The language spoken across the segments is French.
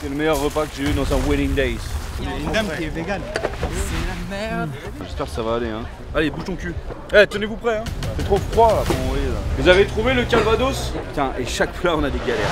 C'est le meilleur repas que j'ai eu dans un wedding days. Il y a une dame qui est végane. C'est la merde. J'espère que ça va aller. Hein. Allez, bouge ton cul. Eh, tenez-vous prêts. Hein. C'est trop froid là pour mourir. Là. Vous avez trouvé le Calvados? Putain, et chaque plat on a des galères.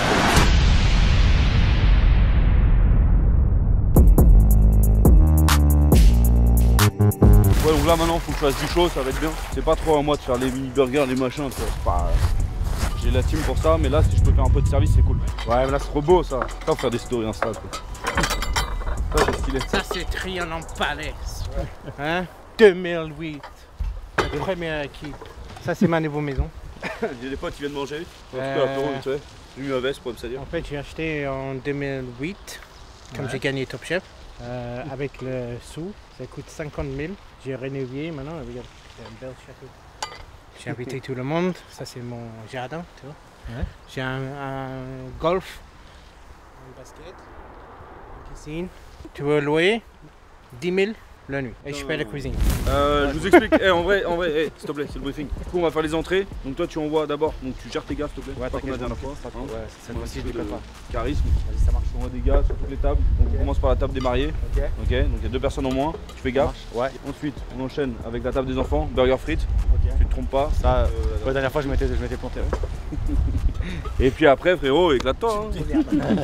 Ouais, donc là maintenant faut que je fasse du chaud, ça va être bien. C'est pas trop à moi de faire les mini burgers, les machins, tu vois. C'est pas... J'ai la team pour ça, mais là si je peux faire un peu de service c'est cool. Ouais, mais là c'est trop beau ça. Ça faut faire des stories Insta. Ça c'est stylé. Ça c'est Trianon Palace. Hein? 2008. La première équipe. Ça c'est ma nouvelle maison. J'ai des potes qui viennent manger. En tout cas l'apéro, tu sais. J'ai mis ma veste pour me salir. En fait j'ai acheté en 2008, comme j'ai gagné Top Chef. Avec le sou, ça coûte 50 000. J'ai rénové maintenant, regarde, c'est un bel château. J'ai invité tout le monde, ça c'est mon jardin, tu vois. Ouais. J'ai un golf, un basket, une piscine. Tu veux louer 10 000 la nuit. Et je fais la cuisine. Je vous explique, en vrai, s'il te plaît, c'est le briefing. Du coup on va faire les entrées, donc toi tu envoies d'abord, donc tu gères tes gars s'il te plaît. Ouais, pas comme la dernière fois. Ouais, cette fois-ci je déconne pas. Charisme, vas-y ça marche. On envoie des gars sur toutes les tables, donc on commence par la table des mariés. Ok, donc il y a 2 personnes en moins, tu fais gaffe. Ouais. Ensuite on enchaîne avec la table des enfants, burger frites. Tu te trompes pas. Ça, la dernière fois je m'étais planté. Et puis après frérot, éclate-toi. Hein.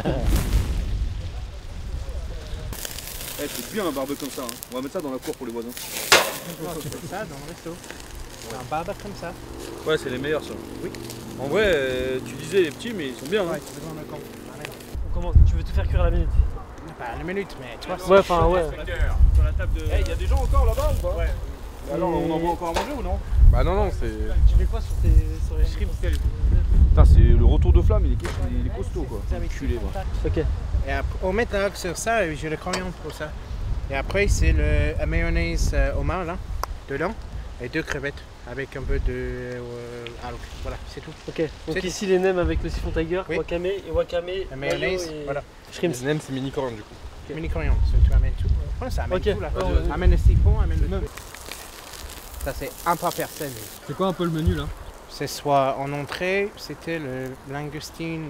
Eh, c'est bien un barbecue comme ça, hein. On va mettre ça dans la cour pour les voisins. Tu fais ça dans le resto. Un barbecue comme ça. Ouais, c'est les meilleurs ça. Oui. En vrai, tu disais les petits, mais ils sont bien. Ouais, hein. On commence. Tu veux tout faire cuire à la minute? Pas à la minute, mais tu vois. Ouais, enfin, ouais. Sur la table de. Eh, y a des gens encore là-bas ou pas? Ouais. Alors, on envoie encore à manger ou non? Bah non, c'est... Tu fais quoi sur les shrimps? Putain, c'est le retour de flamme, il est costaud quoi. Enculé, moi. Ok. Et après, on met là sur ça et j'ai le coriandre pour ça. Et après c'est la mayonnaise homard là, dedans, et 2 crevettes avec un peu de algue. Voilà, c'est tout. Ok, donc ici les nems avec le siphon tiger, oui. wakame, la mayonnaise, et voilà. Shrimps. Les nems c'est mini coriandre du coup. Okay. Mini coriandre, tu amènes tout. Ouais, ça amène okay. tout là. Amène le siphon, amène le tout. Ça c'est un par personne. C'est quoi un peu le menu là? C'est soit en entrée, c'était le langoustine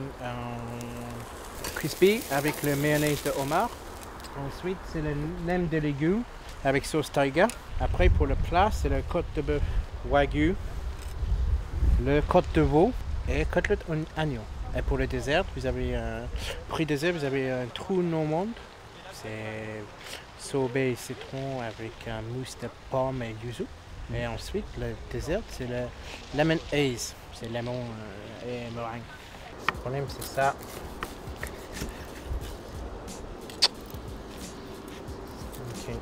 crispy avec le mayonnaise de homard. Ensuite, c'est le nem de légumes avec sauce tiger. Après, pour le plat, c'est le côte de bœuf wagyu, le côte de veau et côtelette en agneau. Et pour le dessert, vous avez vous avez un trou normand. C'est sorbet citron avec un mousse de pomme et yuzu. Et ensuite, le dessert, c'est le lemon haze. C'est lemon et meringue. Le problème, c'est ça. Ok.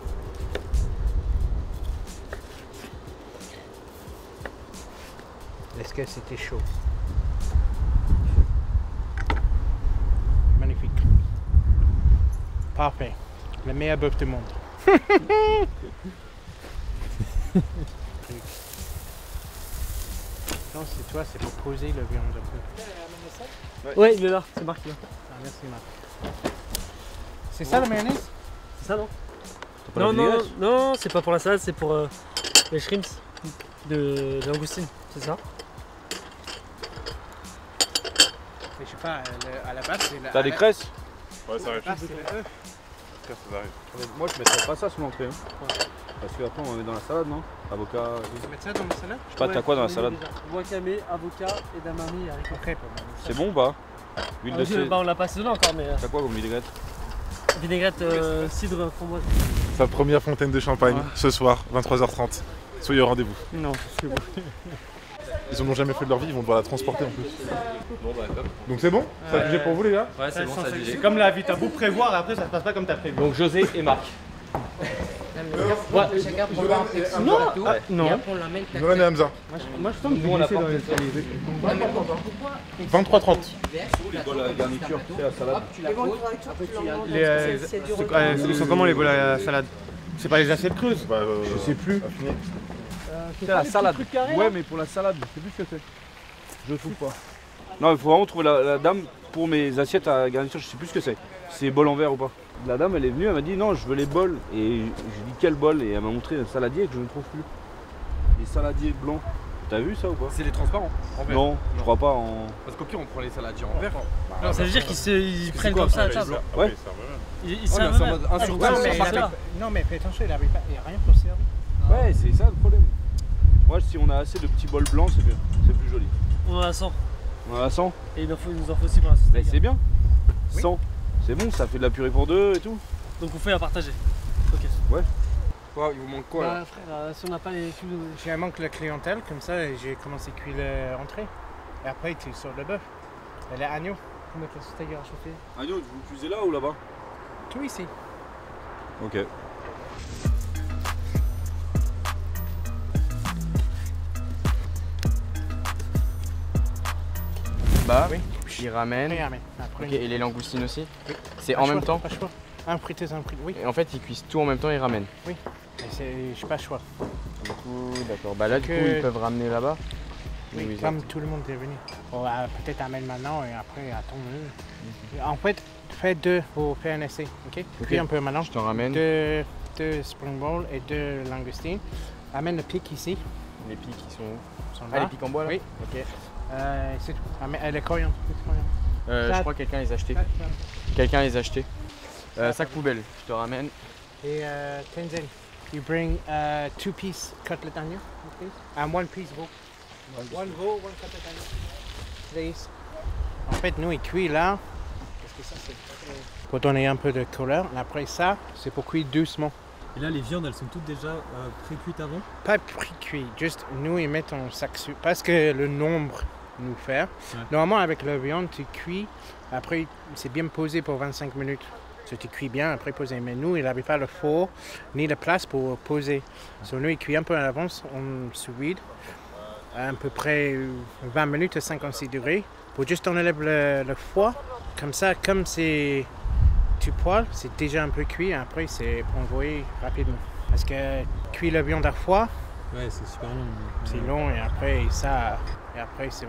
Est-ce que c'était chaud? Magnifique. Parfait. Le meilleur bœuf du monde. C'est toi, c'est pour poser le viande un peu. Ouais, il est là, c'est Marc là. Ah, merci Marc. C'est ça la mayonnaise? C'est ça non? Non, non, non, c'est pas pour la salade, c'est pour les shrimps de langoustine, c'est ça? Mais je sais pas, à la base c'est la... T'as des cresses? Ouais, ça arrive. C'est le œuf. Ça arrive. Moi je mettrais pas ça sur l'entrée. Hein. Parce qu'après on va mettre dans la salade, non? Avocat. Tu veux mettre ça dans la salade? Je sais pas, t'as quoi dans la salade? Wakame, avocat, edamame et haricots. Ok, C'est bon ou pas? Huile de cidre. Bah on l'a pas assaisonné encore, mais. T'as quoi comme vinaigrette? Vinaigrette, cidre, framboise. Sa première fontaine de champagne, ce soir, 23h30. Soyez au rendez-vous. Non, c'est bon. Ils en ont jamais fait de leur vie, ils vont devoir la transporter en plus. Bon bah top. Donc c'est bon? Ça a jugé pour vous les gars? Ouais, c'est bon, ça a jugé. C'est comme la vie, t'as beau prévoir, après ça se passe pas comme t'as prévu. Donc José et Marc. Ouais. Chacun prend un petit Non, gâteau non. et après on l'emmène. Johan et Hamza. Moi je sens que je vais laisser dans les 23h30. Les bols à garniture, c'est la salade. Ils sont comment les bols à la salade? C'est pas les assiettes creuses? Bah, Je sais plus. C'est la salade. Ouais, mais pour la salade, je sais plus ce que c'est. Je trouve pas. Non, il faut vraiment trouver la dame pour mes assiettes à garniture, je sais plus ce que c'est. C'est bol en verre ou pas. La dame, elle est venue, elle m'a dit non, je veux les bols. Et je lui ai dit quel bol? Et elle m'a montré un saladier que je ne trouve plus. Les saladiers blancs. T'as vu ça ou pas? C'est les transparents en verre. Non, je crois pas en. Parce qu'au pire, on prend les saladiers en verre. Non, ça veut dire qu'ils prennent comme ça à table. Ouais. Ils servent c'est en même. mode 1 sur Ouais, 2. mais, ça. non, mais fais attention, il n'y a rien pour servir. Ouais, c'est ça le problème. Moi, si on a assez de petits bols blancs, c'est bien. C'est plus joli. On en a 100. On en a 100. Et il nous en faut aussi pour la sauce Mais tiger. c'est bien. Oui. 100. C'est bon, ça fait de la purée pour deux et tout. Donc on fait à partager. Ok. Quoi, il vous manque quoi là? Bah, frère, si on n'a pas les cubes. J'ai un manque de clientèle, comme ça, j'ai commencé à cuire l'entrée. Et après, tu sors le bœuf. Et l'agneau. On met la sauce tiger à chauffer. Agneau, vous cuisez là ou là-bas? Tout ici. Ok. Bah, Oui. il ramène. Regarde, mais après, Ok, et les langoustines aussi? C'est pas en choix, même temps? Pas choix. Un friteuse, un frite. Oui. Et en fait, ils cuisent tout en même temps et ramènent. Et j'ai pas le choix. Du coup, d'accord. Bah là, du coup, Que- ils peuvent ramener là-bas. Oui, Oui, comme tout le monde est venu. On va peut-être amène maintenant et après attends. En fait, fais deux pour faire un essai. Ok. Cuis un peu maintenant. Je t'en ramène. Deux spring rolls et deux langoustines. Amène le pic ici. Les pics, ils sont où? Sont Ah, là. les pics en bois là? Oui. Ok. C'est tout. Amène les coriandres. Je Ça- crois que quelqu'un les a achetés. Quelqu'un les a achetés. Sac poubelle, je te ramène. Et Tenzin, you bring 2-piece cutlet onion, please, and 1-piece veau. One veau, 1 cutlet onion, please. En fait, nous, il cuit là, parce que ça, c'est pour donner un peu de couleur. Et après ça, c'est pour cuire doucement. Et là, les viandes, elles sont toutes déjà pré-cuites avant? Pas pré-cuit, juste nous, ils mettent en sac sur. Parce que le nombre nous fait. Ouais. Normalement, avec la viande, tu cuis. Après, c'est bien posé pour 25 minutes. So, tu cuis bien, après poser. Mais nous, il n'avait pas le four ni la place pour poser. So, nous, il cuit un peu à l'avance, on sous vide, à peu près 20 minutes à 56 degrés. Pour juste enlève le foie. Comme ça, comme c'est tu poêles, c'est déjà un peu cuit. Après, c'est pour envoyer rapidement. Parce que cuire la viande à foie, Ouais, c'est super long. c'est long et après, c'est bon.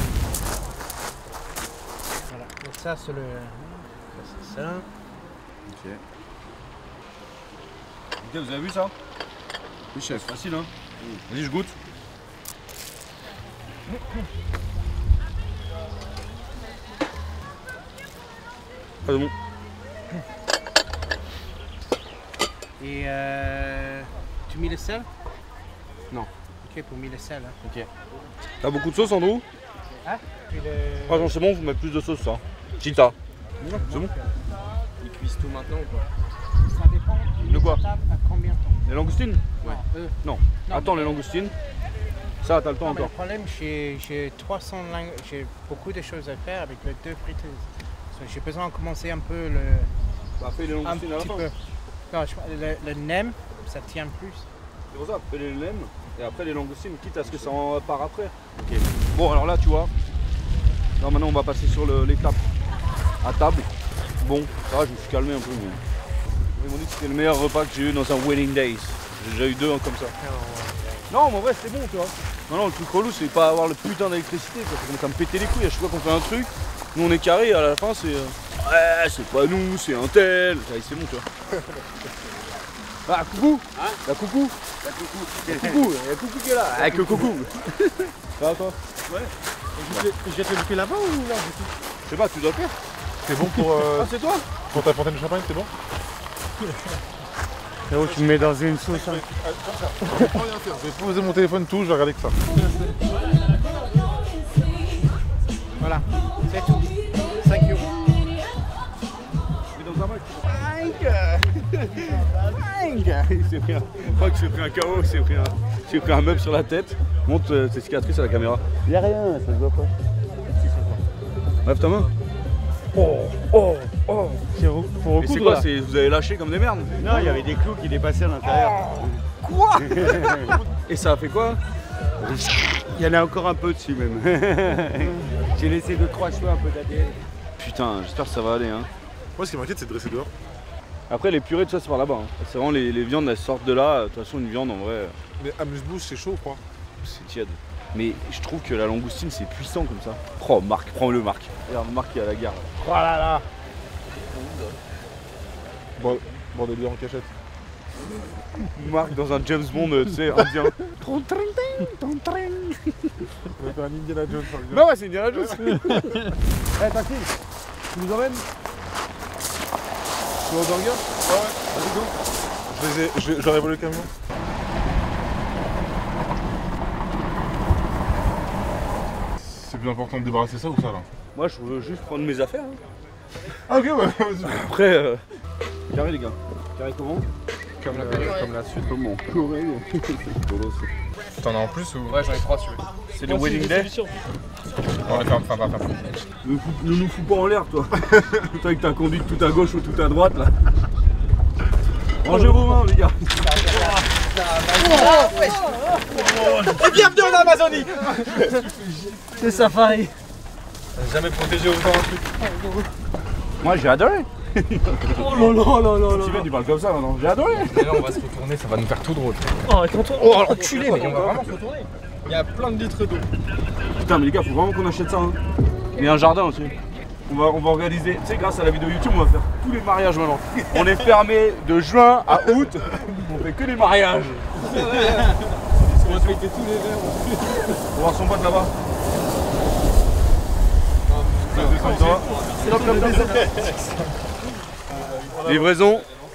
Voilà. Donc ça, c'est le... ça, c'est ça. Ok. Ok, vous avez vu ça? Oui, chef. Facile, hein? Vas-y, je goûte. Ah, c'est bon. Et tu mets le sel? Non. Ok, pour mettre le sel. Hein. Ok. T'as beaucoup de sauce, Andrew? Puis le... Franchement, c'est bon, faut mettre plus de sauce, ça. Chita. C'est bon? Ils cuisent tout maintenant ou pas? Ça dépend. De quoi? À combien de temps? Les langoustines? Ouais. Non. Attends, les langoustines. Ça, t'as le temps Non, mais le encore. problème, j'ai 300 j'ai beaucoup de choses à faire avec les deux friteuses. So, j'ai besoin de commencer un peu le... Bah, fais les Un langoustines à la petit fin. peu. Non, le nem, ça tient plus. C'est pour ça, fais les nems et après les langoustines, quitte à ce que ça en part après. Ok. Bon, alors là, tu vois. Là, maintenant, on va passer sur l'étape à table. Bon, ça va, je me suis calmé un peu. Mais... Ils m'ont dit que c'était le meilleur repas que j'ai eu dans un wedding days. J'ai déjà eu deux comme ça. Non, mais en vrai, c'était bon, tu vois. Non, le truc relou, c'est pas avoir le putain d'électricité. Ça commence à me péter les couilles à chaque fois qu'on fait un truc. Nous, on est carré et à la fin, c'est. Ouais, c'est pas nous, c'est un tel. Ça, c'est bon, tu vois. Ah, coucou! Hein? La coucou! La coucou! Il y a coucou qui est là! Avec le coucou! Ça va, toi? Ouais. Je jette le bouquet là-bas ou là? Je sais pas, tu dois faire. C'est bon pour, Ah, c'est toi? pour ta fontaine de champagne, c'est bon? Oh, tu me mets dans une sauce. Je vais pas rien faire, je vais poser mon téléphone tout, je vais regarder que ça. Voilà, c'est tout. 5 euros. Mais dans un match. C'est pris un. Je crois que j'ai pris un KO, j'ai pris un meuble sur la tête. Montre tes cicatrices à la caméra. Y'a rien, ça se voit pas. Lève ta main. Faut Et c'est quoi? Vous avez lâché comme des merdes? Non, il y avait des clous qui dépassaient à l'intérieur. Quoi? Et ça a fait quoi? Il y en a encore un peu dessus même. J'ai laissé 2-3 cheveux, un peu d'ADN. Putain, j'espère que ça va aller. Hein. Moi, ce qui m'inquiète, c'est de dresser dehors. Après, les purées, tout ça, c'est par là-bas. Hein. C'est vraiment les viandes, elles sortent de là. De toute façon, une viande, en vrai, Mais amuse-bouche, c'est chaud, quoi. c'est tiède. Mais je trouve que la langoustine, c'est puissant comme ça. Oh, Marc, prends-le, Marc. Regarde, Marc qui est à la gare. Oh là là. Bon, bordelier en cachette. Marc dans un James Bond, tu sais, indien. On va faire un Indiana Jones. Bah ouais, c'est Indiana Jones. Eh, taxi, tu nous emmènes? Tu vas au burger? Ouais. Vas-y, go. Je leur ai volé le camion. C'est plus important de débarrasser ça ou ça là? Moi, je veux juste prendre mes affaires. Hein. Ah ok, ouais, vas-y. Après, carré les gars. Carré comment? Comme la suite. Comment? T'en as en plus ou? Ouais, j'en ai 3 si tu veux. C'est le wedding day? On va faire un fin. Ne nous fous pas en l'air, toi. Toi avec ta conduite tout à gauche ou tout à droite là. Rangez vos mains, les gars. Et bienvenue en Amazonie. C'est safari. Jamais protégé autant un truc. Moi, j'ai adoré. Oh là là là là là. Tu parles comme ça maintenant. J'ai adoré. Et là, on va se retourner, ça va nous faire tout drôle. Oh, quand Oh, l'enculé, mais on va vraiment se retourner. Il y a plein de litres d'eau. Putain, mais les gars, faut vraiment qu'on achète ça. Hein. Et un jardin aussi. On va organiser, tu sais, grâce à la vidéo YouTube, on va faire tous les mariages maintenant. On est fermé de juin à août, on fait que des mariages. On va fêter tous les verres. On va voir son pote là-bas. Livraison.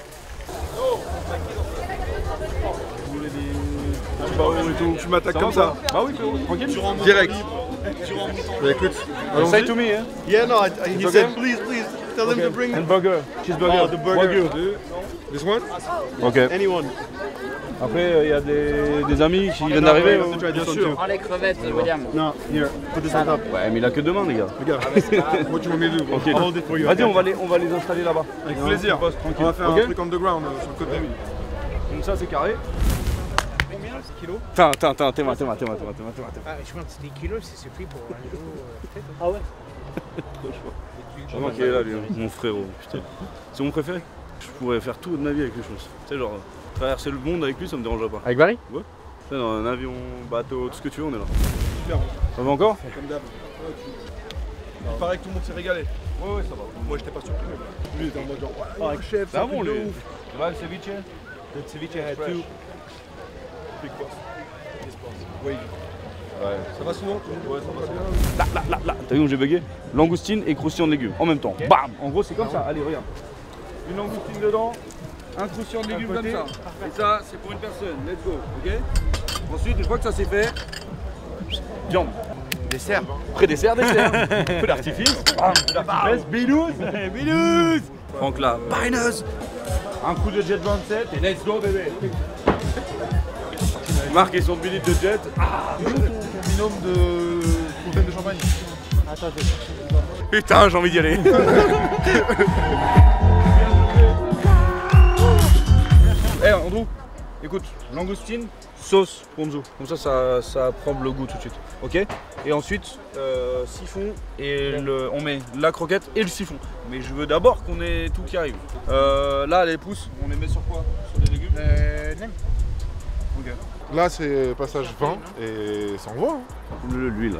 Vous voulez des barreaux et tout? Tu m'attaques comme ça? Bah oui, tranquille. Direct. Bah écoute, Say to me, hein. Yeah, no, he okay? said, please, tell him to bring Hamburger, cheeseburger, the burger. Wagyu. this one? Ok. Anyone. Après, il y a des amis qui viennent d'arriver. Bien sûr. Prends les crevettes, William. No, here, put this on top. Ouais, mais il a que deux mains, les gars. Regarde. What you want me to do? Ok. I'll hold it for you. Vas-y, on va les installer là-bas. Avec plaisir. On va faire un truc underground sur le côté. Donc ça, c'est carré. Combien ce kilo? Attends, téma. Ah, je pense que c'est des kilos, c'est suffit pour un jour. Ah ouais. Vraiment qu'il est là, lui, mon frérot. Putain. C'est mon préféré. Je pourrais faire tout de ma vie avec lui, je pense. Tu sais, genre, traverser le monde avec lui, ça me dérangerait pas. Avec Barry? Ouais. Tu sais, dans un avion, bateau, tout ce que tu veux, on est là. Super. Ça va encore? Comme d'hab. Il paraît que tout le monde s'est régalé. Ouais, ça va. Moi, j'étais pas surpris. Lui, il était en mode genre, ouais, chef, C'est bon, lui. lui. Ça va, le ceviche? The ceviche had two. Big boss. Wavy. Ouais. Ça va sinon? Ouais, ça va. Là. T'as vu où j'ai bugué? Langoustine et croustillant de légumes en même temps. Bam! En gros, c'est comme ça. Allez, regarde. Une langoustine dedans, un croustillant de légumes comme ça. Et ça, c'est pour une personne. Let's go, ok? Ensuite, une fois que ça c'est fait, viande. Dessert. Pré-dessert, feu d'artifice. Binous. Franck là, binous. Un coup de jet 27 et let's go bébé. Marc et son minute de jet. Binôme de fontaine de champagne. Attends, Putain, j'ai envie d'y aller. Eh Andrew, écoute, langoustine, sauce ponzu. Comme ça prend le goût tout de suite. Ok? Et ensuite, siphon et on met la croquette et le siphon. Mais je veux d'abord qu'on ait tout qui arrive. Là, les pousses, on les met sur quoi? Sur des légumes? Ok. Là c'est passage 20 et ça envoie. Hein. L'huile.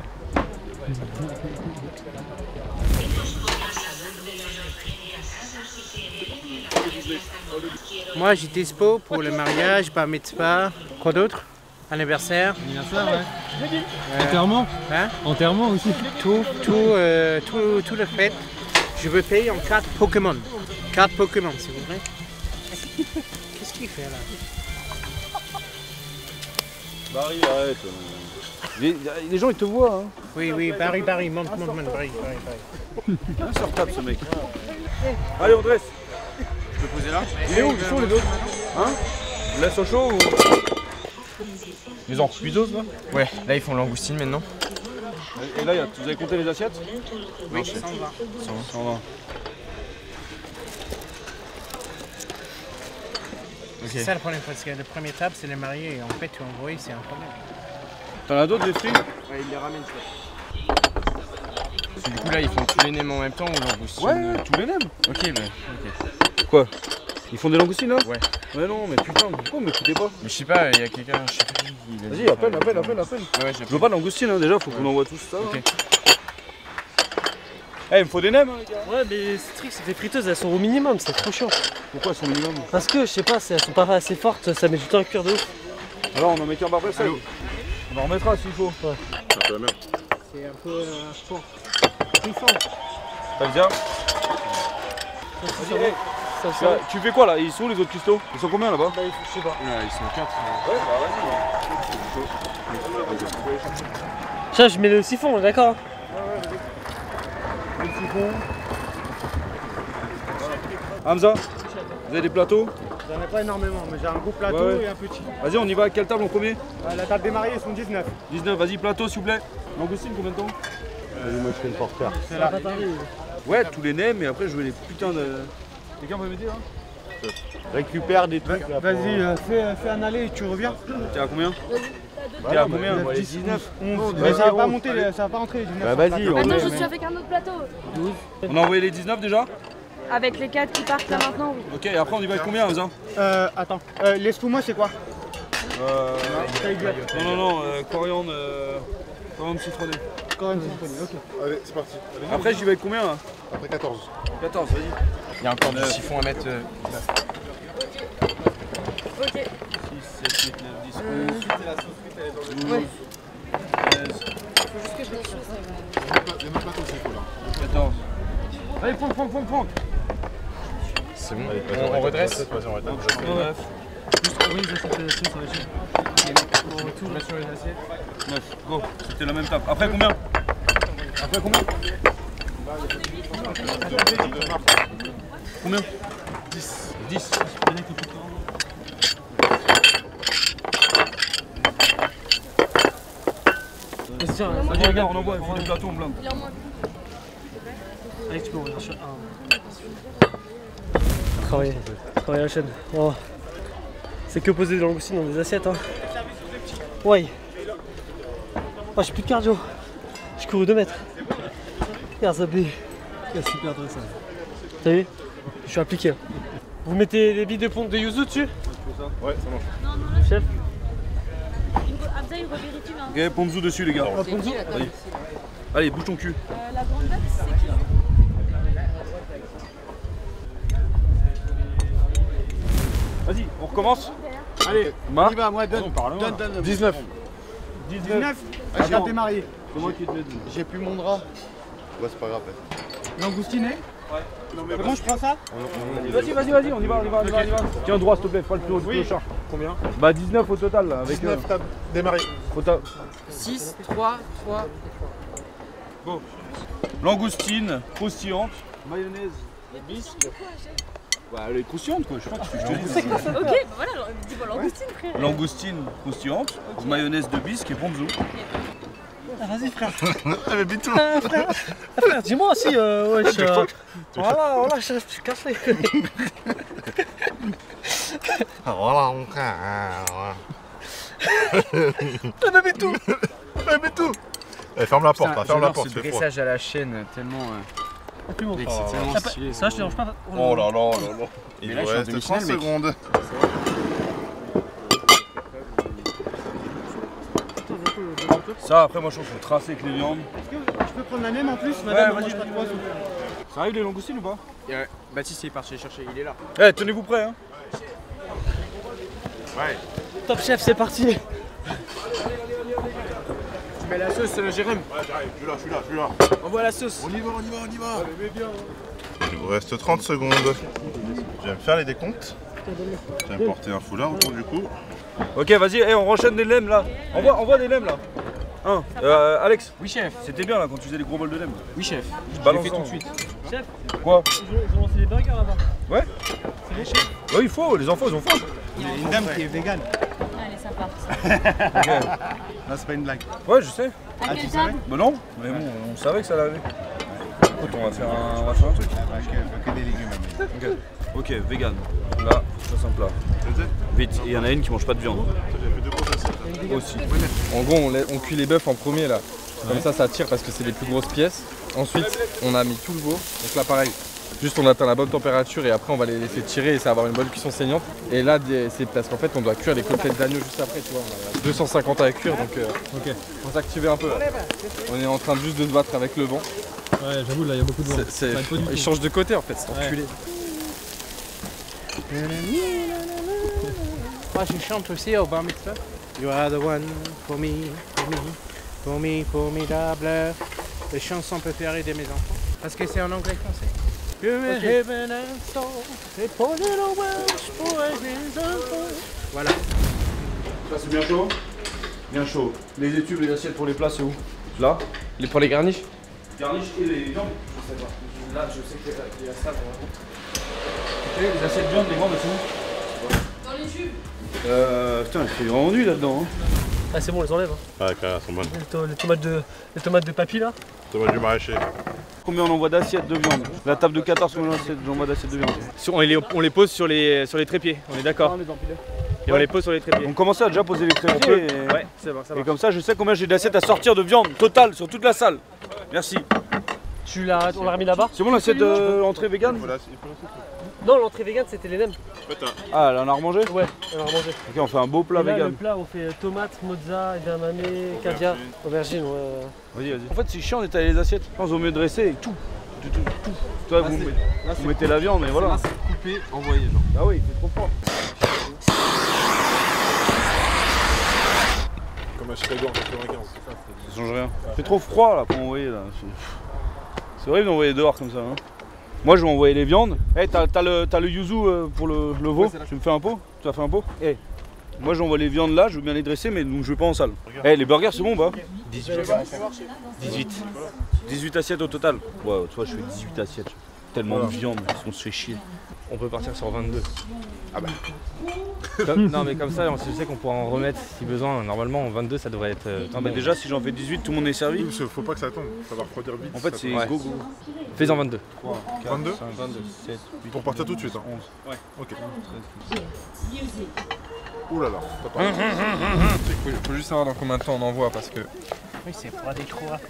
moi, j'ai dispo pour le mariage, bar mitzvah, quoi d'autre? Anniversaire. Anniversaire, ouais. Enterrement? Hein? Enterrement aussi. Tout le fête. Je veux payer en carte Pokémon. Carte Pokémon, s'il vous plaît. Qu'est-ce qu'il fait là? Barry, arrête. Les gens ils te voient. Hein. Oui, Barry, monte, Barry. Sur table ce mec. Allez, on dresse. Je peux poser là? Il est où? Ils sont les autres? Hein? On laisse au chaud ou? Les encuisos là? Ouais, là ils font langoustine maintenant. Et là, vous avez compté les assiettes? Oui, 120. 120. C'est ça le problème, parce que la première table, c'est les mariés, et en fait, tu envoies, c'est un problème. T'en as d'autres des fruits? Ouais, ils les ramènent ça. Du coup là ils font tous les nems en même temps ou langoustine? Ouais, tous les nems. Ok, mais ok. Quoi? Ils font des langoustines là? Ouais. Ouais non, mais putain, pourquoi m'écoutez pas? Mais je sais pas, il y a quelqu'un, je sais pas qui. Vas-y, appelle. Ouais, Je veux pas de langoustine hein, déjà, faut qu'on envoie tout ça. Ok. Hein. Eh, il me faut des nems hein, les gars. Ouais, mais c'est triste, les friteuses elles sont au minimum, c'est trop chiant. Pourquoi elles sont minimum? Parce que je sais pas, elles sont pas assez fortes, ça met du temps à cuire de ouf. Alors on en met qu'un par personne. On en remettra s'il faut. C'est un peu fort. Plus fort. T'as bien. Tu fais quoi là? Ils sont où les autres cuistots? Ils sont combien là-bas? Je sais pas. Ils sont 4. Ouais, bah vas-y. Tiens, je mets le siphon, d'accord? Le siphon. Hamza, vous avez des plateaux? J'en ai pas énormément, mais j'ai un gros plateau Ouais. et un petit. Vas-y, on y va à quelle table en premier? La table des mariés, ils sont 19. 19, vas-y, plateau s'il vous plaît. Langoustine, combien de temps? Moi je fais le porteur. C'est là. Ouais, tous les nems, mais après je veux les putains de. Quelqu'un peut m'aider là? Récupère des trucs là. Vas-y, fais un aller et tu reviens. T'es à combien? T'es à combien? 19, 11. Mais ça va pas monter, ça va pas rentrer les 19. Bah vas-y, on Attends, met. je suis avec un autre plateau. On a envoyé les 19 déjà? Avec les 4 qui partent là maintenant, oui. Ok, et après on y va avec combien Hamza? Attends, l'espuma c'est quoi? Non, coriandre citronné. Coriandre citronné, ok. Allez, c'est parti. Après j'y vais avec combien là? Après 14. 14, vas-y. Il y a encore du siphon à mettre. Ok. 6, 7, 8, 9, 10, 11, 12, 13, Faut juste que je les choses. Les mêmes plateaux, c'est quoi là? 14. Allez, Franck. C'est bon. On redresse. Vas-y, on redresse. 9. Juste envoyer les assiettes là-dessus, ça va être chaud. Pour tout mettre sur les assiettes. 9, go. C'était la même table. Après combien? Combien? 10. 10. Tiens, Vas-y, regarde, on envoie. Il faut des plateaux, on blinde. Il en moins. allez, tu peux ouvrir sur Travailler à la chaîne. Oh. C'est que poser des langoustines dans des assiettes. Hein. Ouais. Oh, j'ai plus de cardio. J'ai couru 2 mètres. Regarde ça, B. C'est super intéressant. T'as vu? Je suis appliqué. Hein. Vous mettez les billes de pompe de yuzu dessus? Ouais, ça marche. Non, là, Chef? Hamza, il revérifie là. Ok, Ponzu dessus, les gars. Ponzu. Allez, bouge ton cul. La grande date, c'est qui? Vas-y, on recommence. Allez, Marc. on y va, moi donne. 19. 19. La table des mariés. C'est moi qui te l'ai dit. J'ai plus mon drap. Ouais, c'est pas grave. Langoustiné. C'est bon, je prends ça? Vas-y, on y va. Tiens, droit, s'il te plaît, pas le clochard. Combien? Bah 19 au total là, avec 19 tables démarrées. 6, 3, 3. Go. Langoustine, croustillante, mayonnaise, bisque. Bah elle est croustillante quoi, je sais pas ce que je te dis. Ok, bah voilà, dis-moi langoustine, frère. Langoustine croustillante, mayonnaise de bisque et ponzu. Vas-y, frère. Allez, bitou. Frère, dis-moi aussi. Wesh. Voilà, chef, je suis cassé. Voilà, on Mais tout. Allez, ferme la porte, ferme la porte. Ce c'est froid. dressage à la chaîne, tellement. Plus mon Mec, c'est tellement stylé. Ça, je te dérange pas. Oh là là. Mais Il là, nous je suis en reste demi-finale, 30 mec. secondes. Ça après moi je trouve qu'il faut tracer avec les viandes. Est-ce que je peux prendre la même en plus? Madame, vas-y, mange pas de poisson. Ça arrive les langoustines ou pas? Baptiste il est parti les chercher, il est là. Eh tenez-vous prêts hein. Top chef, c'est parti. Tu mets la sauce, Jérôme. Ouais, j'arrive, je suis là. Envoie la sauce. On y va. Il vous reste 30 secondes. Je vais me faire les décomptes. Je vais me porter un foulard autour du cou. Ok vas-y, on enchaîne des nems là. Envoie des nems là. Alex, Oui, chef. c'était bien là quand tu faisais les gros bols de nems. Oui, chef. Je l'ai Balance fait tout en. de suite. Chef, Quoi? ils ont lancé les burgers là-bas. Ouais. C'est bon, chef? Ouais il faut, les enfants ils ont faim. Il y a une dame qui est végane. Allez, ça part. Là, c'est pas une blague. Ouais je sais. À quelle table? Bah non, mais bon, on savait que ça allait arriver. Écoute, on va faire un truc. Que des légumes. Ok, vegan. Là, faut un plat. Vite, et il y en a une qui mange pas de viande. Aussi. En gros, on cuit les bœufs en premier là. Comme ça tire parce que c'est les plus grosses pièces. Ensuite, on a mis tout le veau. Donc là, pareil. Juste on atteint la bonne température et après on va les laisser tirer et ça va avoir une bonne cuisson saignante. Et là, c'est parce qu'en fait, on doit cuire les côtelettes d'agneau juste après. Tu vois, on a 250 à cuire donc faut s'activer un peu. Là. On est en train juste de se battre avec le vent. Ouais, j'avoue, là, il y a beaucoup de vent. Il change de côté en fait, c'est enculé. Moi, je chante aussi au bar mitzvah. You are the one for me, for me, for me, formidable. Les chansons préférées de mes enfants. Parce que c'est en anglais français. Voilà. Ça c'est bien chaud. Bien chaud. Les étubes, les assiettes pour les plats, c'est où? Là. Pour les garniches? Garniche et les viandes. Je sais pas. Là, je sais qu'il y a ça vraiment. Et les assiettes viandes, les grandes, c'est où? Dans les tubes. Putain, il fait vraiment nuit là-dedans. Hein. Ah c'est bon, on les enlève. Ah, elles sont bonnes. Les tomates de papy là. Tomates du maraîcher. Combien on envoie d'assiettes de viande? La table de 14, combien on envoie d'assiettes de viande? On les pose sur les trépieds, on est d'accord. Et on les pose sur les trépieds. On commence à déjà poser les trépieds. Et... Ouais, c'est bon, ça va. Et comme ça, je sais combien j'ai d'assiettes à sortir de viande totale sur toute la salle. Merci. On l'a remis là-bas. C'est bon l'assiette entrée vegan? Non, l'entrée vegan c'était les nems. Ah, elle en a remangé? Ouais, elle en a remangé. Ok, on fait un beau plat Là, vegan. le plat, on fait tomates, mozza, edamame, caviar, aubergine. Ouais. Vas-y, vas-y. En fait, c'est chiant d'étaler les assiettes. Je pense au mieux dresser et tout. Toi, vous mettez la viande et voilà. Là, c'est coupé, envoyé genre. Ah oui, c'est trop fort. Comme un Chicago en 95. Ça change rien. C'est trop froid là pour envoyer là. C'est horrible d'envoyer dehors comme ça. Hein. Moi je vais envoyer les viandes. Hey, t'as le yuzu pour le veau. Ouais, tu me fais un pot? Tu as fait un pot? Hey. Moi j'envoie les viandes là, je veux bien les dresser mais donc je vais pas en salle. Hey, les burgers c'est bon bah 18 assiettes au total. Ouais, tu vois je fais 18 assiettes. Tellement de viande, on se fait chier. On peut partir sur 22. Ah bah. Non mais comme ça, je sais qu'on pourra en remettre si besoin. Normalement en 22 ça devrait être... Non mais déjà si j'en fais 18, tout le monde est servi. Oui, faut pas que ça tombe, ça va refroidir vite. En fait c'est Ouais. go go. Fais-en 22. 22 22, 7, 8. Pour partir tout de suite. Hein. 11. Ouais. Ok. Ouh là là, t'as pas Faut juste savoir dans combien de temps on envoie parce que... Oui, c'est pas des trop rapides.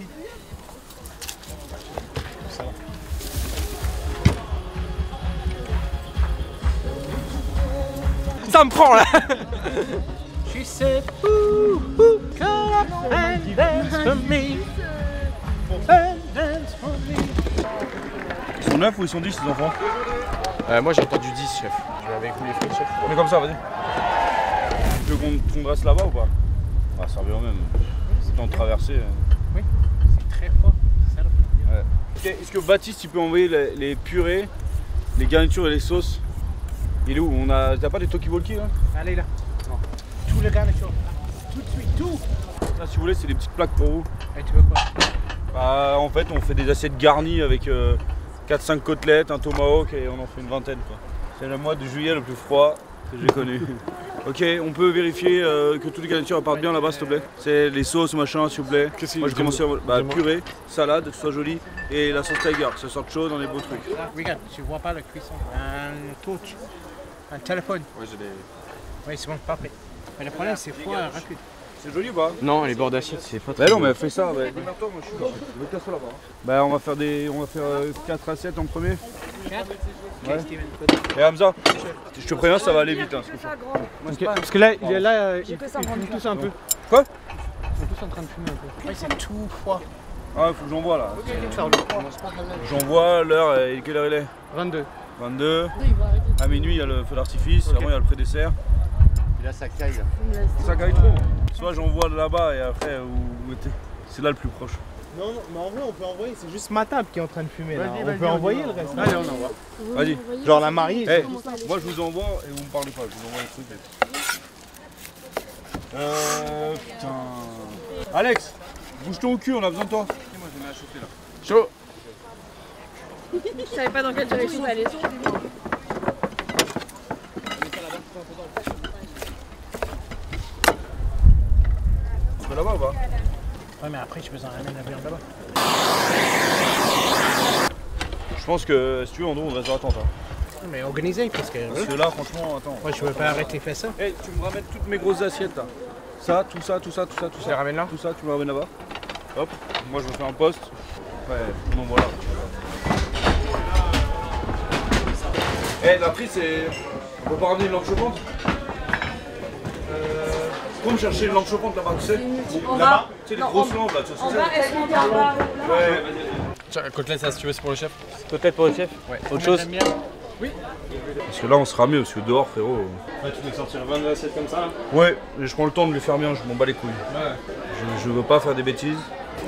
Ça me prend là. She said, ooh, ooh, come up and dance for me. And dance for me. Ils sont 9 ou ils sont 10 les enfants? Moi j'ai entendu 10 chef. Je vais avec vous les frites chef. On est comme ça, vas-y. Tu veux qu'on dresse là-bas ou pas? Ah, ça revient même. C'est temps de traverser. Oui, c'est très froid. C'est ça le problème. Ouais. Okay. Est-ce que Baptiste, il peut envoyer les purées, les garnitures et les sauces? Il est où? T'as pas des talkie-walkie là? Allez là. Non. Tout le garniture. Tout de suite, tout. Là, si vous voulez, c'est des petites plaques pour vous. Et tu veux quoi? Bah, en fait, on fait des assiettes garnies avec 4-5 côtelettes, un tomahawk et on en fait une vingtaine. C'est le mois de juillet le plus froid que j'ai connu. Ok, on peut vérifier que toutes les garnitures partent bien là-bas, s'il te plaît. C'est les sauces, machin, s'il vous plaît. Moi, je commence à purée, salade, que ce soit joli, et la sauce tiger, que ça sorte chaud dans les beaux trucs. Là, regarde, tu vois pas la cuisson. Un torch, un téléphone. Ouais, j'ai des... Oui, c'est bon, parfait. Mais le problème, c'est froid, rapide. C'est joli ou pas? Non, les bords d'assiette, c'est pas très... Bah non, mais fais ça. Bah, démarre-toi, moi je suis là. Je vais casser là-bas. Bah, on va faire 4 assiettes en premier. 4. Ouais. Et Hamza, je te préviens, ça va aller vite. Hein, ce que je fais. Okay. Parce que là, il fume tous un peu. Quoi? Ils sont tous en train de fumer un peu. Oui, c'est tout froid. Ah, faut que j'envoie là. J'envoie l'heure, et quelle heure il est? 22. 22. À minuit, il y a le feu d'artifice, avant, il y a le pré-dessert. Et là, ça caille. Ça caille trop. Soit j'envoie là-bas et après, vous mettez. C'est là le plus proche. Non, non, mais en vrai, on peut envoyer. C'est juste ma table qui est en train de fumer. Là. Vas-y, On vas-y, peut on envoyer y va. le reste. Allez, on envoie. Vas-y. Genre la mariée. Hey, moi, je vous envoie et vous me parlez pas. Je vous envoie les trucs. Putain. Alex, bouge ton au cul, on a besoin de toi. Moi, je mets à chauffer là. Chaud. Je savais pas dans quelle direction aller. Tu vas là-bas ou pas? Ouais, mais après, je peux en ramener la viande là-bas. Je pense que si tu veux, on reste dans l'attente. Hein. Mais organisé, parce que là, franchement, attends. moi, je veux pas arrêter de faire ça. Hey, tu me ramènes toutes mes grosses assiettes là. Ça, tout ça, tout ça, tout ça, tout ça. Tu les ramènes là? Tout ça, tu me ramènes là-bas. Hop, moi je me fais un poste. Ouais, on envoie là. Eh, la prise, c'est. On peut pas ramener une lampe chauffante? Faut me chercher une lampe chauffante là-bas, tu sais? Là-bas? Tu sais, les grosses lampes là, tu vois ce que c'est? Est-ce qu'on va Ouais, Tiens, côtelette, ça si tu veux, c'est pour le chef. Côtelette pour le chef? Ouais. Autre chose? Oui. Parce que là on sera mieux, parce que dehors frérot. Ouais, tu peux sortir 22 assiettes comme ça là. Ouais, mais je prends le temps de lui faire bien, je m'en bats les couilles. Ouais. Je veux pas faire des bêtises.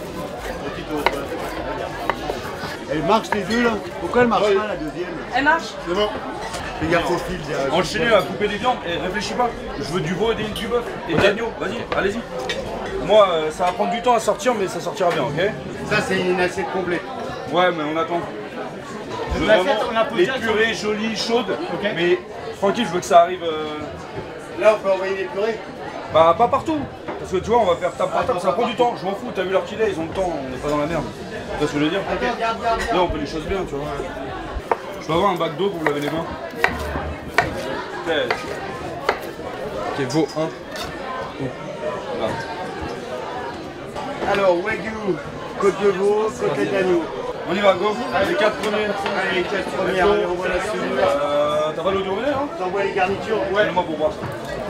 Elle marche les deux là. Pourquoi elle marche pas la deuxième? Elle marche. C'est bon. Les gars, profil. Enchaînez à couper des viandes et réfléchis pas. Je veux du veau et du bœuf et de l'agneau. Vas-y, allez-y. Moi, ça va prendre du temps à sortir, mais ça sortira bien, ok? Ça, c'est une assiette complète. Ouais, mais on attend. Je veux vraiment les purées jolies, chaudes. Okay. Mais tranquille, je veux que ça arrive. Là, on peut envoyer les purées? Bah, pas partout. Parce que tu vois, on va faire table par table, ça prend du temps. Je m'en fous, t'as vu l'heure qu'il est, ils ont le temps, on n'est pas dans la merde. Tu vois ce que je veux dire? Là, on fait les choses bien, tu vois. Je peux avoir un bac d'eau pour vous laver les mains? Ok, veau 1. Voilà. Alors, wagyu, côte de veau, côtelette d'agneau. On y va, go. Les 4 premiers. Allez, les 4 premiers, allez, on voit la suite. T'as pas l'eau du robinet, hein? T'envoies les garnitures? Ouais. Donne-moi pour voir ça.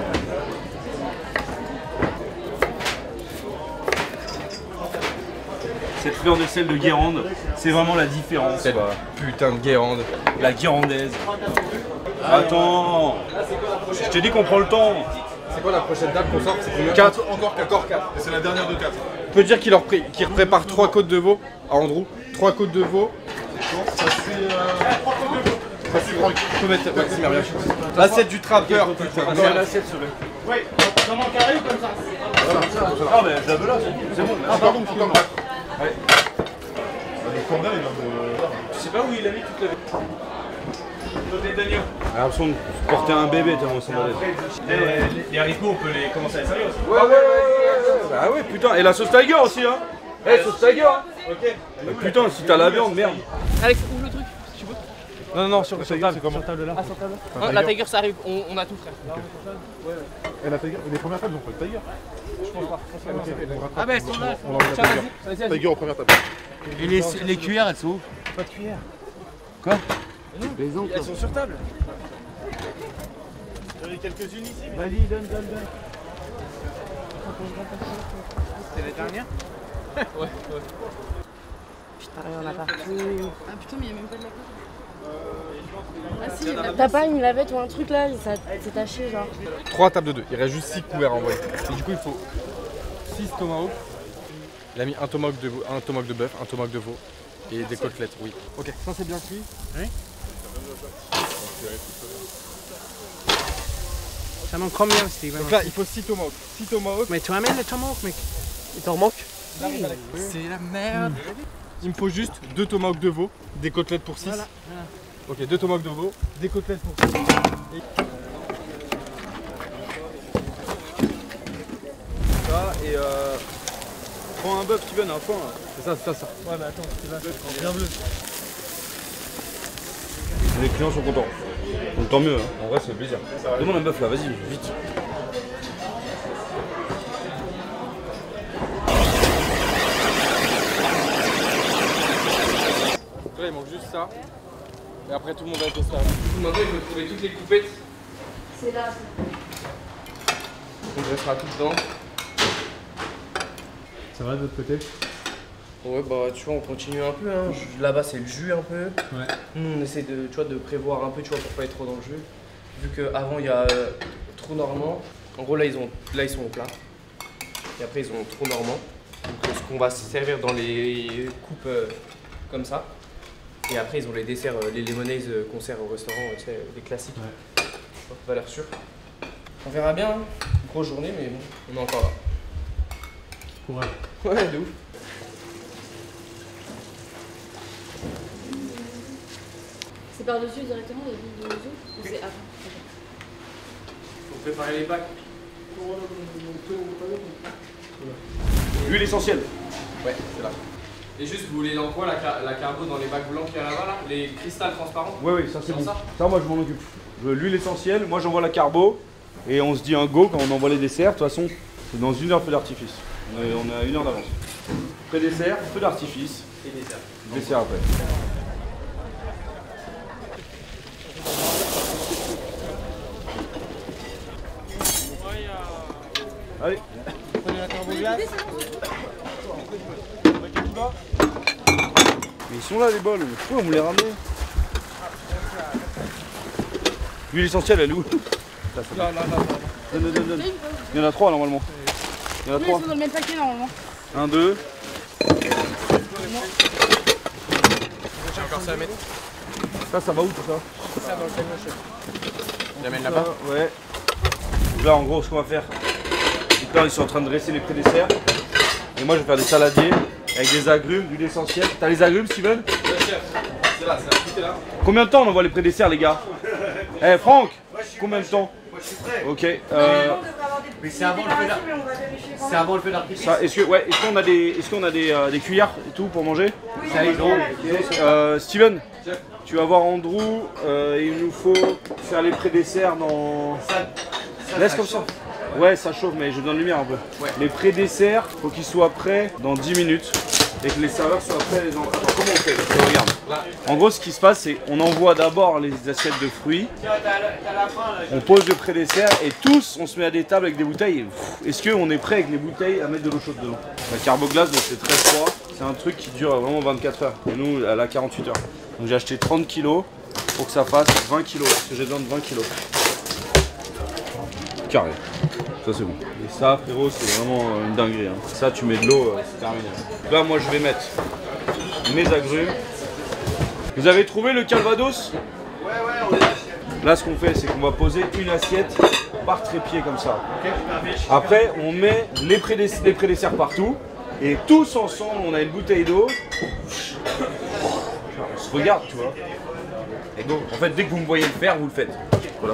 Cette fleur de sel de Guérande, c'est vraiment la différence. Cette putain de Guérande. La guérandaise. Attends. Je t'ai dit qu'on prend le temps. C'est quoi la prochaine table qu'on sort? C'est combien? 4. Encore 4. Et c'est la dernière de 4. On peut dire qu'il prépare 3 côtes de veau à Andrew. 3 côtes de veau. Ça suit. On peut mettre. Ouais, c'est bien. L'assiette du trappeur, putain. L'assiette serait. Ouais, dans mon carré ou comme ça? Ah, mais je la veux là, c'est bon. Ah, pardon, encore 4. Ouais. Le corner, il vient de. Tu sais pas où il a mis toute la vie. J'ai l'impression de porter un bébé tellement ça va. Les haricots, on peut les commencer à les servir aussi. Ouais. Bah ouais, putain. Et la sauce Tiger aussi, hein. Sauce Tiger. Ok. Bah, putain, si t'as la viande, merde. Alex, ouvre le truc, si tu veux. Non, sur table là. Sur table là. Ah, sur table. Non, la Tiger, ça arrive, on a tout, frère. Et la Tiger, les premières tables, ils ont fait le Tiger. Je pense pas. Ah, bah, elles sont là. On envoie la Tiger. Tiger en première table. Et les cuillères, elles sont où? Pas de cuillère. Quoi? Elles sont sur table. J'en ai quelques-unes ici. Vas-y, donne. C'est la dernière? Ouais. Putain, il y en a partout. Ah putain, mais il n'y a même pas de la coupe. Ah si, t'as pas une lavette ou un truc là, c'est taché genre. 3 tables de 2. Il reste juste 6 couverts à envoyer. Et du coup, il faut 6 tomahawks. Il a mis un tomahawk de bœuf, un tomahawk de veau et des côtelettes. Oui. Ok, ça c'est bien cuit. Oui. Ça manque combien, Steven? Donc là, il faut 6 tomahawks. 6 tomahawks. Mais tu amènes le tomahawk, mec. Il t'en manque? C'est la merde. Il me faut juste 2 tomahawks de veau, des côtelettes pour 6. Voilà. Ok, 2 tomahawks de veau, des côtelettes pour 6. Ça et prends un bœuf Steven, un foin là. C'est ça. Ouais, mais attends, c'est là, bien bleu. Les clients sont contents. Donc tant mieux, hein. En vrai, ça fait plaisir. Demande un bœuf là, vas-y, vite. Là, il manque juste ça. Et après, tout le monde va être au service. Maintenant, il faut trouver toutes les coupettes. C'est là. On restera tout dedans. Ça va de l'autre côté? Ouais, bah tu vois, on continue un peu. Hein. Là-bas, c'est le jus un peu. Ouais. Nous, on essaie de, tu vois, de prévoir un peu, tu vois, pour pas être trop dans le jus. Vu qu'avant, il y a trop normand. En gros, là, ils sont au plat. Et après, ils ont trop normand. Donc, ce qu'on va se servir dans les coupes comme ça. Et après, ils ont les desserts, les lemonades qu'on sert au restaurant, tu sais, les classiques. Ouais. Valeur sûre. On verra bien. Hein. Grosse journée, mais bon, on est encore là. Courage. Ouais, de ouf. C'est par-dessus directement les billes de veau ou c'est avant? Faut préparer les bacs. L'huile essentielle. Ouais, c'est là. Et juste, vous voulez dans quoi la carbo dans les bacs blancs qu'il y a là-bas, là? Les cristals transparents? Oui, ça c'est bon. Ça Moi je m'en occupe. Je veux l'huile essentielle, moi j'envoie la carbo et on se dit un go quand on envoie les desserts. De toute façon, c'est dans 1 heure feu d'artifice. On a 1 heure d'avance. Pré-dessert, feu d'artifice. Et dessert. Dessert après. Allez. Prenez la carbo glace. Mais ils sont là les bols, pourquoi on me les ramener? L'huile essentielle, elle est où? Là. Donne. Il y en a 3 normalement. Il y en a 3. Ils sont dans le même paquet normalement. 1, 2. J'ai encore ça à mettre. Ça va où tout ça? Ça dans le camion, chef. J'amène là-bas. Ouais. Donc là en gros ce qu'on va faire. Là ils sont en train de dresser les pré-desserts. Et moi je vais faire des saladiers avec des agrumes, d'huile essentielle. T'as les agrumes Steven? Ouais chef. C'est là, tout est là. Combien de temps on envoie les pré-desserts les gars? Eh Franck, combien de temps? Moi je suis prêt. Ok. Mais c'est avant le feu d'artifice. C'est avant le feu d'artifice. Est-ce qu'on a des cuillères et tout pour manger? Oui. Ça est Steven, tu vas voir Andrew, il nous faut faire les pré-desserts dans... Laisse comme ça. Ouais, ça chauffe, mais je donne lumière un peu. Ouais. Les pré-desserts, faut qu'ils soient prêts dans 10 minutes et que les serveurs soient prêts. Attends, comment on fait? Regarde. En gros, ce qui se passe, c'est on envoie d'abord les assiettes de fruits. On pose le pré-dessert et tous, on se met à des tables avec des bouteilles. Est-ce qu'on est prêt avec les bouteilles à mettre de l'eau chaude dedans? La carboglace, donc c'est très froid. C'est un truc qui dure vraiment 24 heures. Et nous, elle a 48 heures. Donc j'ai acheté 30 kilos pour que ça fasse 20 kilos. Parce que j'ai besoin de 20 kilos. Carré. Ça c'est bon. Et ça frérot c'est vraiment une dinguerie. Hein. Ça tu mets de l'eau, c'est terminé. Là moi je vais mettre mes agrumes. Vous avez trouvé le calvados? Ouais, on est là ce qu'on fait c'est qu'on va poser une assiette par trépied comme ça. Après on met les pré-desserts partout. Et tous ensemble on a une bouteille d'eau. On se regarde tu vois. Et donc en fait dès que vous me voyez le faire vous le faites. Voilà.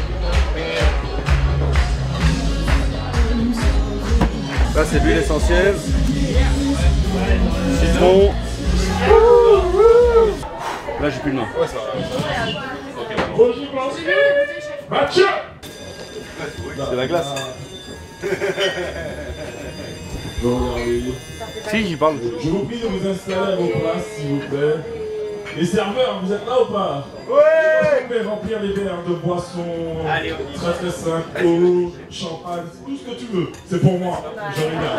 Là c'est l'huile essentielle, citron. Là j'ai plus de main. Ouais ça va. C'est la glace. Si j'y parle. Je vous prie de vous installer à vos places s'il vous plaît. Les serveurs, vous êtes là ou pas? Ouais! Vous pouvez remplir les verres de boissons, allez, très simple, eau, champagne, tout ce que tu veux. C'est pour moi, je regarde.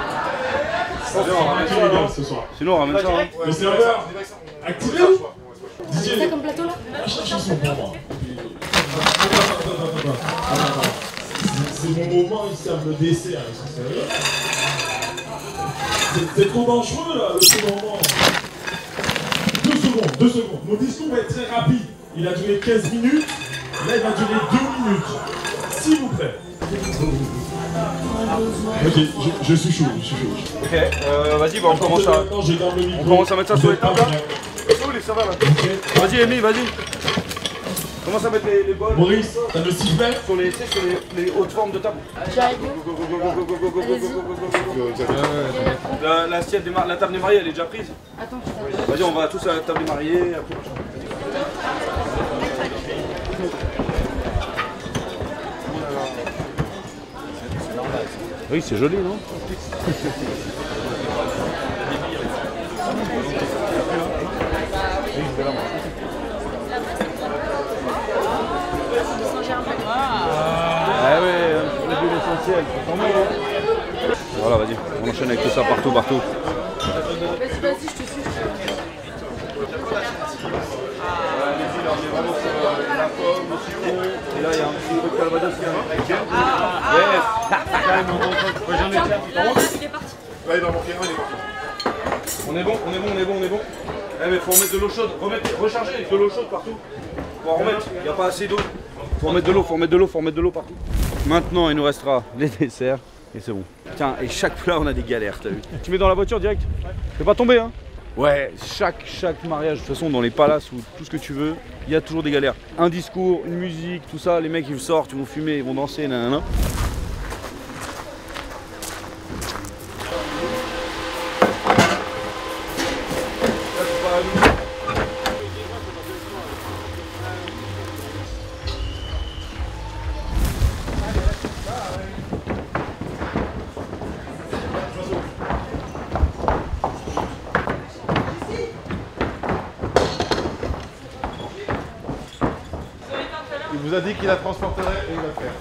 Ce soir. Sinon on ramène ça. Hein. Les serveurs, activez-vous. C'est ça comme plateau là? Cherchez son pour moi. C'est mon moment, ils servent le dessert, ils sont sérieux. C'est trop dangereux là, le petit moment. 2 secondes. Mon discours va être très rapide. Il a duré 15 minutes. Là, il va durer 2 minutes. S'il vous plaît. Ok, je suis chaud. Ok, vas-y, on commence à... On commence à mettre ça sur les tables là. Où les serveurs là? Vas-y, Amy, vas-y. Commence à mettre les bols. Maurice, t'as le sifflet sur les hautes formes de table. J'arrive. L'assiette la table des mariés, elle est déjà prise. Attends, vas-y, on va tous à la table des mariés. Après. Oui, c'est joli, non? Ah ouais, l'huile essentielle, c'est pas mal, hein. Voilà, vas-y, on enchaîne avec tout ça partout. Vas-y, je te suis. Et là, il y a un petit peu de calvados qui vient. Là, il va manquer un, il est parti. On est bon. Eh mais faut remettre de l'eau chaude, recharger avec de l'eau chaude partout. Faut en remettre, il n'y a pas assez d'eau. Faut remettre de l'eau partout. Maintenant il nous restera les desserts et c'est bon. Tiens, et chaque plat on a des galères, t'as vu. Tu mets dans la voiture direct. Fais pas tomber hein. Ouais, chaque mariage, de toute façon dans les palaces ou tout ce que tu veux, il y a toujours des galères. Un discours, une musique, tout ça, les mecs ils sortent, ils vont fumer, ils vont danser, nanana. Il vous a dit qu'il la transporterait et il va le faire.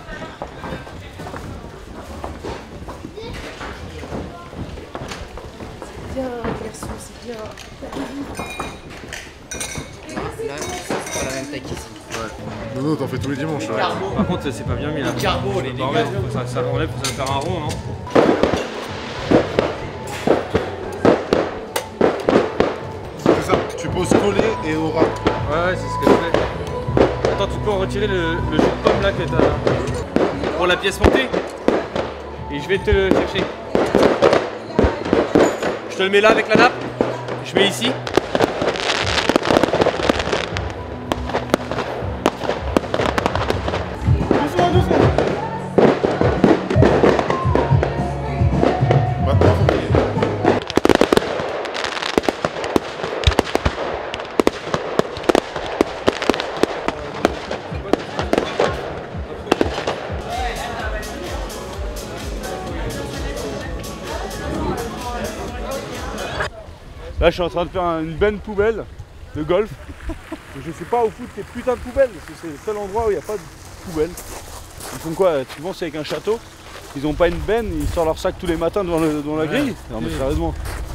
C'est bien, garçon, c'est bien. Là, c'est pas la même taille qu'ici. Ouais. Ouais. Nono, t'en fais tous les dimanches. Ouais. Par contre, c'est pas bien mis là. Carbo, les dégâts. Ça enlève, faut faire un rond, non? C'est ça, tu poses collé et au ras. Ouais, c'est ce que je fais. Attends, tu peux en retirer le jus de pomme là que t'as pour la pièce montée. Et je vais te le chercher. Je te le mets là avec la nappe. Je mets ici. Là je suis en train de faire une benne poubelle de golf. Je sais pas où foutre ces putains de poubelles parce que c'est le seul endroit où il n'y a pas de poubelle. Ils font quoi? Tu penses avec un château? Ils ont pas une benne, ils sortent leur sac tous les matins devant la grille? Non mais sérieusement.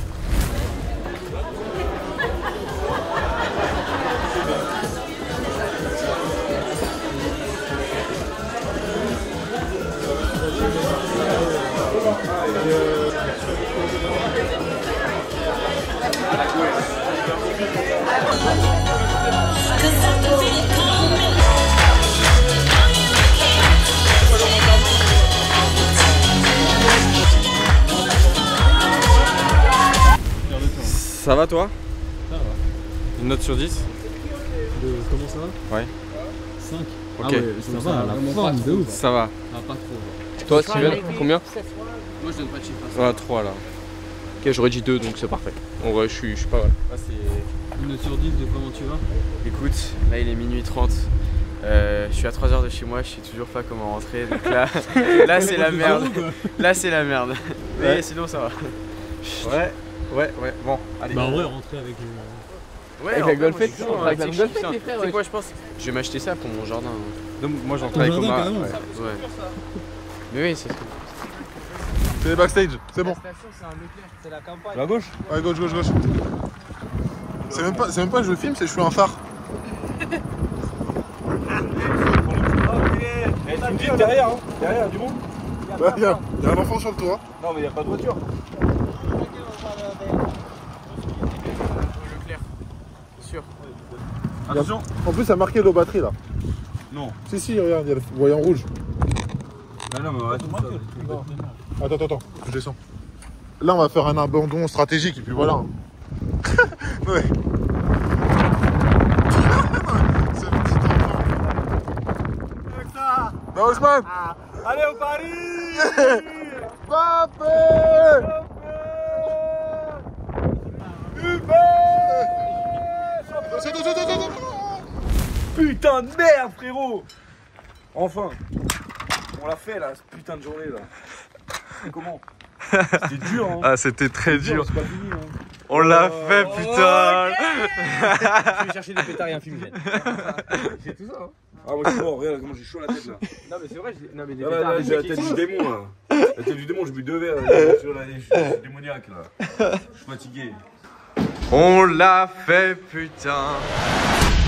Ça va toi? Ça va. Une note sur 10? Comment ça va? Ouais. 5. Ok. Ah ouais, ça va, la forme de ouf. Ça va. Ah, pas trop. Toi, Steven, combien? Moi je donne pas de chiffre. Ouais, 3 là. Ok, j'aurais dit 2 donc c'est parfait. En vrai, je suis pas mal. Là, c'est... Une note sur 10 de comment tu vas? Écoute, là il est minuit 30. Je suis à 3 heures de chez moi, je sais toujours pas comment rentrer. Donc là, là c'est la merde. Là c'est la merde. Mais sinon ça va. Ouais. Bon, allez. Bah en vrai, rentrer avec... Ouais, avec la golfette, avec la golfette, les frères. C'est quoi je pense? Je vais m'acheter ça pour mon jardin. Donc, moi j'entrais avec Omar. carrément. Ouais. Mais oui, c'est ça. C'est les backstage, c'est bon. La station, c'est un Leclerc, c'est la campagne. À gauche? Ouais, gauche. C'est même pas que je filme, c'est que je suis un phare. Eh, tu me dis derrière, hein? Derrière, du monde? Bah, y a un enfant sur le toit. Non mais il n'y a pas de voiture. Leclerc. C'est sûr. Attention. En plus, ça a marqué l'eau batterie là. Non. Si, regarde, il y a le voyant rouge. Ah non mais arrête. Attends, je descends. Là, on va faire un abandon stratégique et puis voilà. Ouais. Ce petit enfant. Bah, Osman. Allez au Paris. Papé. Putain de merde frérot. Enfin. On l'a fait là, cette putain de journée là. Comment? C'était dur hein. Ah, c'était très dur. C'est pas fini hein. On l'a fait, putain. Je vais chercher des pétards et un fumigène. C'est tout ça hein. Ah moi je suis mort, regarde comment j'ai chaud à la tête là. Non mais c'est vrai, non mais des Là, pétards. là, j'ai la tête du démon là. La tête du démon, j'ai bu 2 verres. Je suis démoniaque là. Je suis fatigué. On l'a fait, putain.